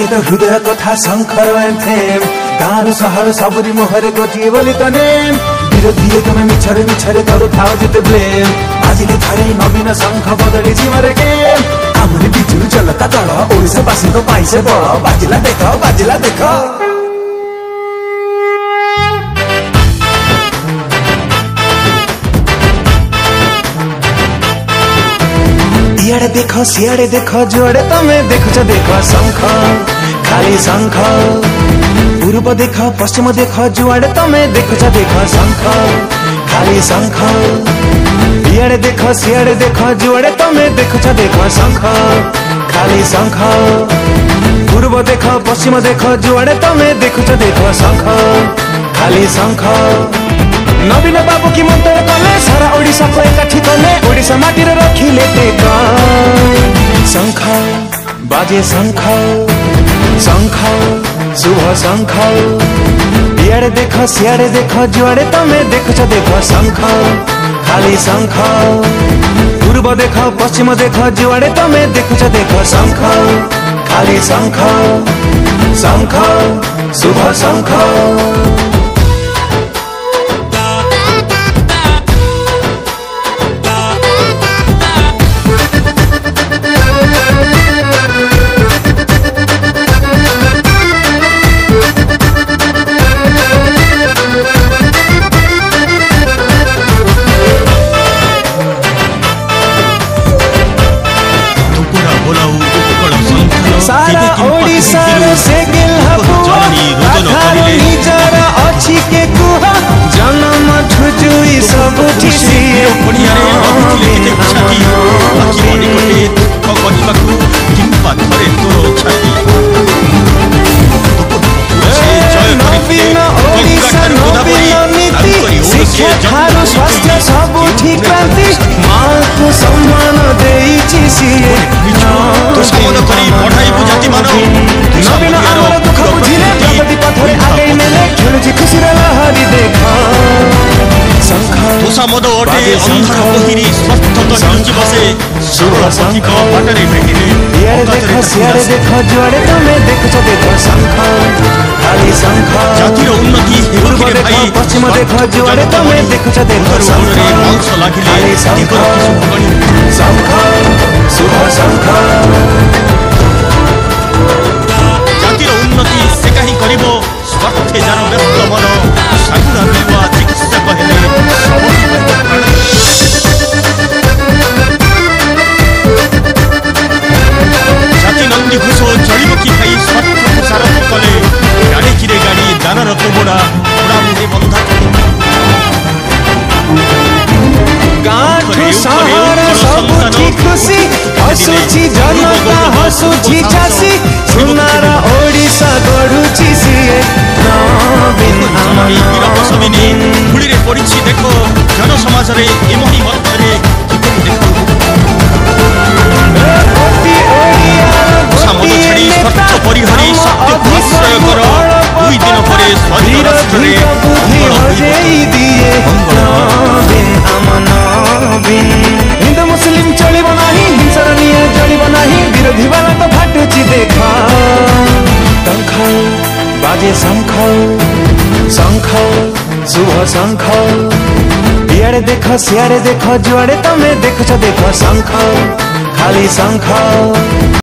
संगीत हृदय कथा शंकर एंथेम गाँव सहर सबरी मुहरे गोटे बोली तो नेम विरोधी तुम मिछरे मिछरे करू था जिते ब्लेम बाजिले थरे नवीन शंख बदली जीवर गेम आमरी बिजुली चलता तल ओडिशा बासी तो पाइसे बड़ बाजिला देख इयाड़े देख सियाड़े देख जुआड़े तमे देखुच देख शंख खाली शंख पूर्व देख पश्चिम देख जुआड़े तमे देखुच देख शंख खाली शंख इयाड़े देख सियाड़े देख जुआड़े तमे देखुच देख शंख खाली शंख पूर्व देख पश्चिम देख जुआड़े तमे देखुच देख शंख खाली शंख नवीन बाबू की मंत्र कले सारा ओडिशा को एकाठी कले ओडिशा माटी रे रखिले टेक शंख बाजे शंख शंख शुभ शंख इयाड़े देख सियाड़े देख जुआड़े तमे देखुच देख शंख खाली शंख पूर्व देख पश्चिम देख जुआड़े तमे देखुच देख शंख खाली शंख शंख शुभ शंख सारा ओडिशा से निजर अच्छी के कुहा जन्म ठुजुई सब शिक्षा ठारू स्वास्थ्य सब क्रांति माँ को सम्मान देइछि सिए नवीन आमर दुख बुझिले प्रगति पथरे आगे नेले खेलुछि खुशी रे लहरी देख शंख तुषामद अटे अंधार बहिरी स्वस्थ तो निजी बसे शुभ शंख बाटरे भेटिले इयाड़े देख सियाड़े देख जुआड़े तमे देखुछ देख शंख खाली शंख जातिर उन्नति हेबो रे भाई पश्चिम देख जुआड़े तमे देखुछ देख शंख खाली शंख शंख शुभ शंख जातिर उन्नति से कहीं करिबो स्वार्थे जान व्यस्त मन सागुना देवा चिकित्सक हेले जाति नंदी घुसो चलिबो कि भाई स्वार्थ प्रसार कले गाड़ी किरे गाड़ी दानर कोबड़ा उड़ा मुहे बंधा गाँठू सहर सबुठी खुशी हसुची जनता हसुची चासी सुनार ओडिशा गढ़ुची सिए नवीन धूली रे पड़ी देखो जन समाज रे एमही मध्यरे किपरि देखो समाज छड़ी स्वच्छ परिहरी सत्य आश्रय कर दुई दिन परे शरीर राष्ट्र रे दिए हिंदू मुस्लिम चलिब नाही हिंसार निये चलिब नाही विरोधी वाला तो फाटुची देख शंख बाजे शंख शंख शुभ शंख इयाड़े देख सियाड़े देख जुआड़े तमे देखुछ देख शंख खाली शंख